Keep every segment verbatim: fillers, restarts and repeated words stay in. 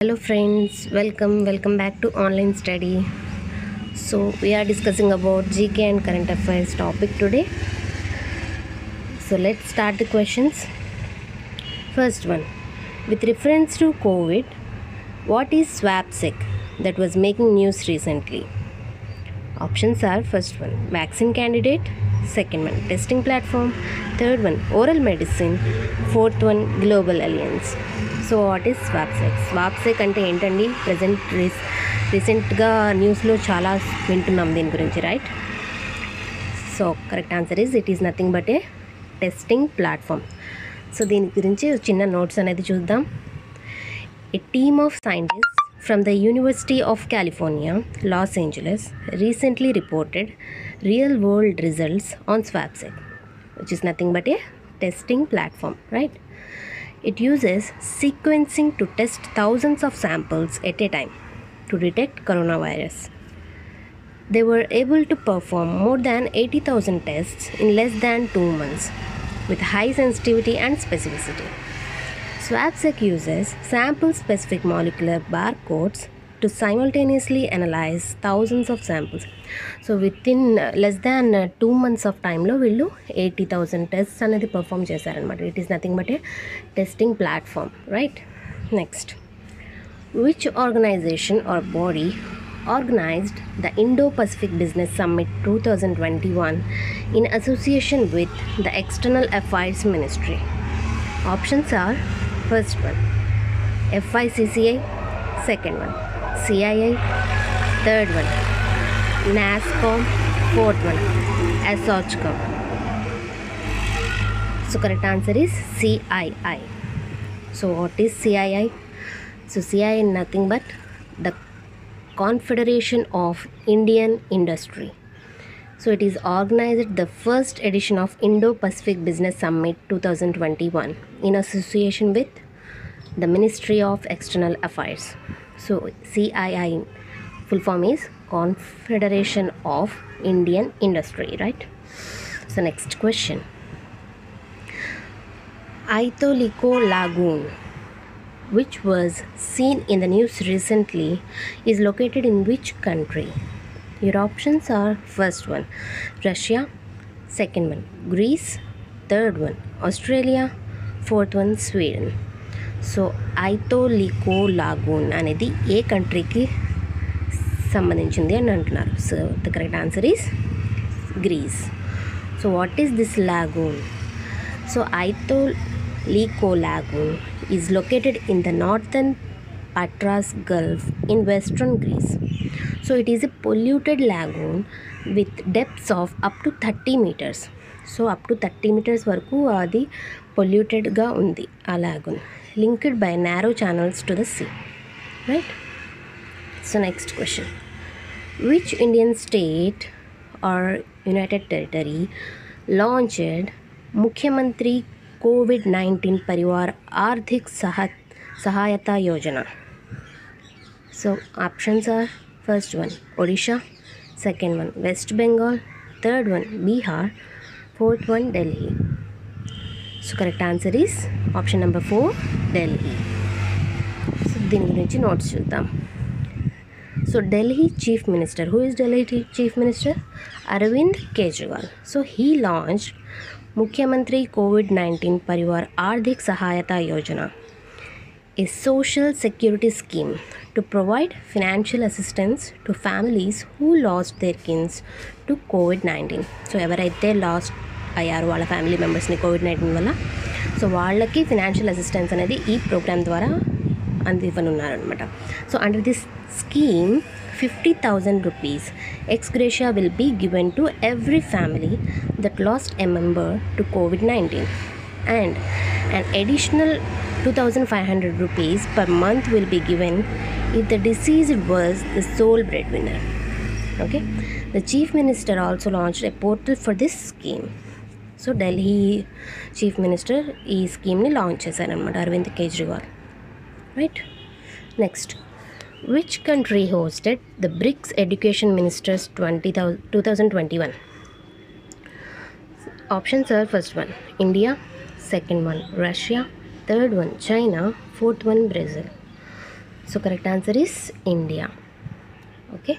Hello friends, welcome welcome back to online study. So we are discussing about G K and current affairs topic today. So let's start the questions. First one, with reference to COVID, what is SwapSec that was making news recently? Options are: first one, vaccine candidate; second one, testing platform; third one, oral medicine; fourth one, global alliance. So what is SwabSeq SwabSeq అంటే ఏంటండి? Present రీస్ రీసెంట్గా న్యూస్లో చాలా వింటున్నాం దీని గురించి, right? So correct answer is it is nothing but a testing platform. So దీని గురించి చిన్న నోట్స్ అనేది చూద్దాం. A team of scientists from the University of California, Los Angeles recently reported real world results on SwapSec, which is nothing but a testing platform, right? It uses sequencing to test thousands of samples at a time to detect coronavirus. They were able to perform more than eighty thousand tests in less than two months with high sensitivity and specificity. SwapSec uses sample-specific molecular barcodes to simultaneously analyze thousands of samples. So within uh, less than uh, two months of time lo villu eighty thousand tests anedi perform chesaranamata. It is nothing but a testing platform, right? Next, which organization or body organized the Indo-Pacific Business Summit twenty twenty-one in association with the External Affairs Ministry? Options are: first one, F I C C I; second one, C I I; third one, NASSCOM; fourth one, ASSOCHAM. So correct answer is C I I. So what is C I I? So C I I is nothing but the Confederation of Indian Industry. So it is organized the first edition of Indo-Pacific Business Summit twenty twenty-one in association with the Ministry of External Affairs. So C I I full form is Confederation of Indian Industry, right? So next question, Aitoliko Lagoon, which was seen in the news recently, is located in which country? Your options are: first one, Russia; second one, Greece; third one, Australia; fourth one, Sweden. So Aitoliko lagoon అనేది ఏ కంట్రీకి సంబంధించింది అని అంటున్నారు. So the correct answer is Greece. So what is this lagoon? So Aitoliko lagoon is located in the northern Patras gulf in western Greece. So it is a polluted lagoon with depths of up to thirty metres. So up to thirty metres వరకు అది పొల్యూటెడ్గా ఉంది ఆ lagoon, linked by narrow channels to the sea, right? So next question, which Indian state or United Territory launched Mukhyamantri COVID nineteen Parivar Ardhik Sahayata Yojana? So options are: first one, Odisha; second one, West Bengal; third one, Bihar; fourth one, Delhi. So correct answer is option number four, Delhi. So దీని గురించి notes చూద్దాం. So Delhi chief minister, who is Delhi chief minister? Arvind Kejriwal. So he launched Mukhyamantri COVID nineteen Parivar Aarthik Sahayata Yojana, a social security scheme to provide financial assistance to families who lost their kins to COVID nineteen. So ఎవరైతే lost అయ్యారు వాళ్ళ family మెంబర్స్ని COVID nineteen వల్ల, so వాళ్ళకి financial assistance అనేది ఈ programme ద్వారా అందివ్వనున్నారనమాట. So under this scheme fifty thousand rupees ex gratia will be given to every family that lost a member to COVID nineteen, and an additional two thousand five hundred rupees per month will be given if the deceased was the sole breadwinner. Okay, the chief minister also launched a portal for this scheme. So Delhi chief minister ఈ స్కీమ్ని launch చేశారనమాట, Arvind Kejriwal, right? Next, which country hosted the BRICS education ministers twenty thou two thousand twenty one? Options are: first one, India; second one, Russia; third one, China; fourth one, Brazil. So correct answer is India. Okay,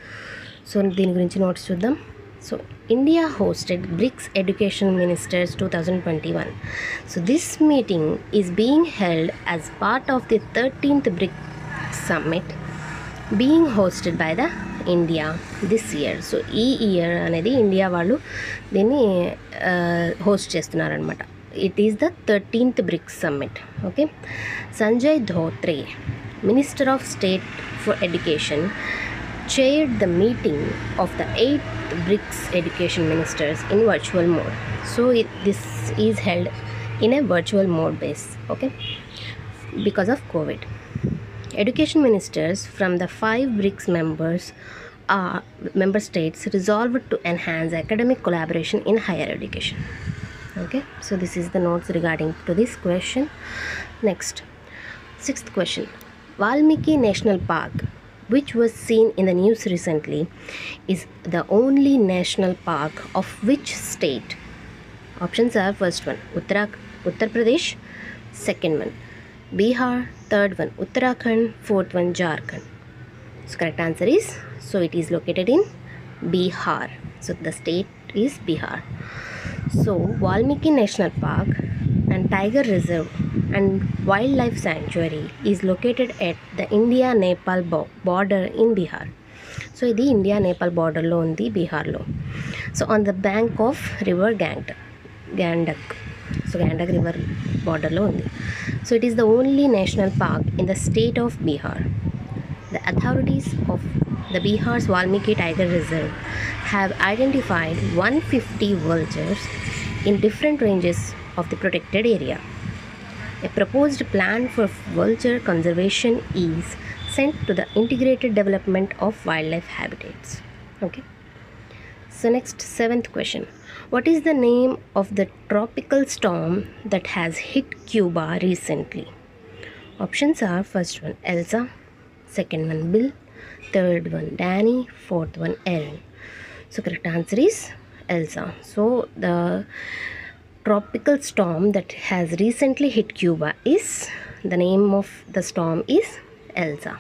so దీని గురించి notes చూద్దాం. So India hosted BRICS education ministers twenty twenty-one. So this meeting is being held as part of the thirteenth BRICS summit being hosted by the India this year. So ఈ year అనేది India వాళ్ళు దీన్ని host చేస్తున్నారనమాట. It is the thirteenth BRICS summit. Okay, Sanjay Dhotre, minister of state for education, chaired the meeting of the eighth BRICS education ministers in virtual mode. So it, this is held in a virtual mode base, okay, because of COVID. Education ministers from the five BRICS members uh, member states resolved to enhance academic collaboration in higher education. Okay, so this is the notes regarding to this question. Next, sixth question. Valmiki National Park, which was seen in the news recently, is the only national park of which state? Options are: first one Uttar Uttar Pradesh, second one Bihar, third one Uttarakhand, fourth one Jharkhand. So correct answer is, so it is located in Bihar. So the state is Bihar. So Valmiki National Park and Tiger Reserve and Wildlife Sanctuary is located at the India-Nepal border in Bihar. So ఇది India Nepal బార్డర్లో ఉంది, బీహార్లో. So on the bank of river Gang Gandak so Gandak river బార్డర్లో ఉంది. So it is the only national park in the state of Bihar. The authorities of the Bihar's Valmiki Tiger Reserve have identified one hundred fifty vultures in different ranges of the protected area. A proposed plan for vulture conservation is sent to the Integrated Development of Wildlife Habitats. Okay. So next, seventh question. What is the name of the tropical storm that has hit Cuba recently? Options are: first one Elsa, second one Bill, third one Danny, fourth one Erin. So correct answer is Elsa. So the tropical storm that has recently hit Cuba is, the name of the storm is Elsa.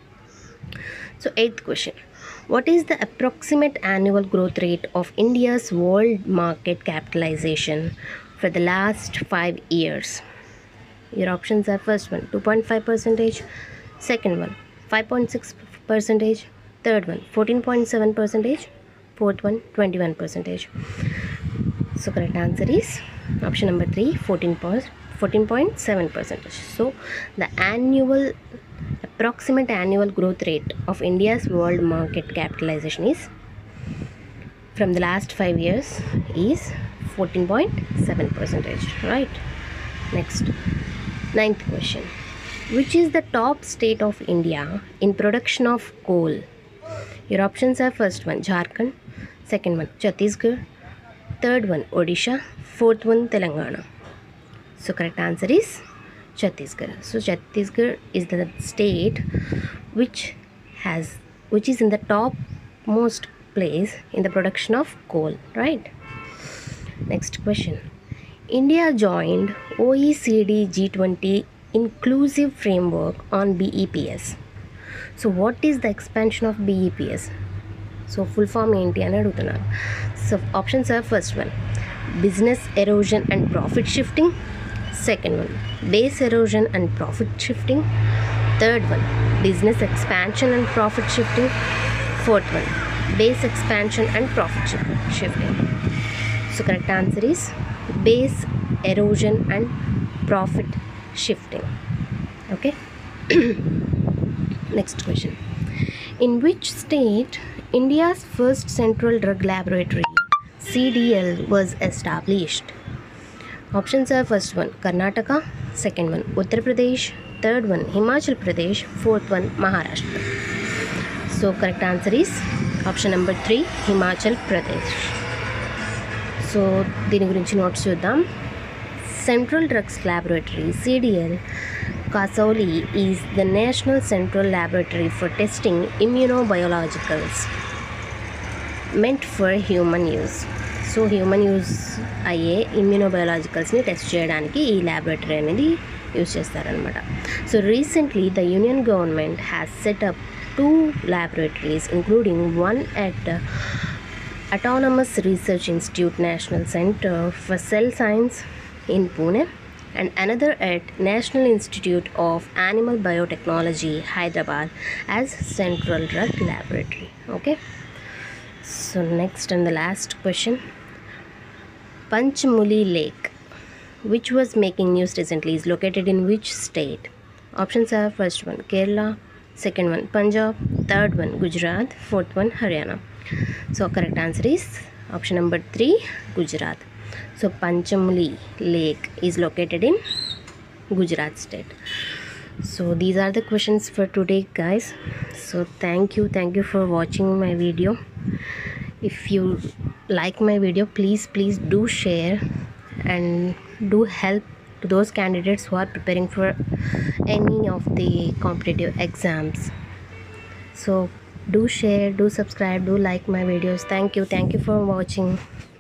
So eighth question. What is the approximate annual growth rate of India's world market capitalization for the last five years? Your options are: first one two point five percentage, second one five point six percentage, third one fourteen point seven percentage, fourth one twenty-one percentage. So correct answer is option number three, fourteen point seven percentage. So the annual approximate annual growth rate of India's world market capitalization is, from the last five years, is fourteen point seven percentage, right? Next, ninth question. Which is the top state of India in production of coal? Your options are: first one Jharkhand, second one Chhattisgarh, third one Odisha, fourth one Telangana. So correct answer is Chhattisgarh. So Chhattisgarh is the state which has which is in the top most place in the production of coal, right? Next question. India joined O E C D G twenty inclusive framework on B E P S. So what is the expansion of B E P S? So full form enti ani adugutunnaru. So options are: first one business erosion and profit shifting, second one base erosion and profit shifting, third one business expansion and profit shifting, fourth one base expansion and profit shifting. So correct answer is base erosion and profit shifting. Okay. Next question. In which state India's first central drug laboratory C D L was established? Options are: first one Karnataka, second one Uttar Pradesh, third one Himachal Pradesh, fourth one Maharashtra. So correct answer is option number three, Himachal Pradesh. So దీని గురించి notes చూద్దాం. Central Drugs Laboratory C D L Kasauli is the National Central Laboratory for testing immunobiologicals meant for human use. So human use అయ్యే ఇమ్యూనోబయాలజికల్స్ని test చేయడానికి ఈ laboratory అనేది use చేస్తారనమాట. So recently the union government has set up two laboratories including one at Autonomous Research Institute National Center for Cell Science in Pune and another at National Institute of Animal Biotechnology, Hyderabad as Central Drug Laboratory. Okay. So next and the last question. Panchmuli Lake, which was making news recently, is located in which state? Options are first one Kerala, second one Punjab, third one Gujarat, fourth one Haryana. So correct answer is option number three, Gujarat. So Panchamuli Lake is located in Gujarat state. So these are the questions for today, guys. So thank you thank you for watching my video. If you like my video, please please do share and do help to those candidates who are preparing for any of the competitive exams. So do share, do subscribe, do like my videos. Thank you thank you for watching.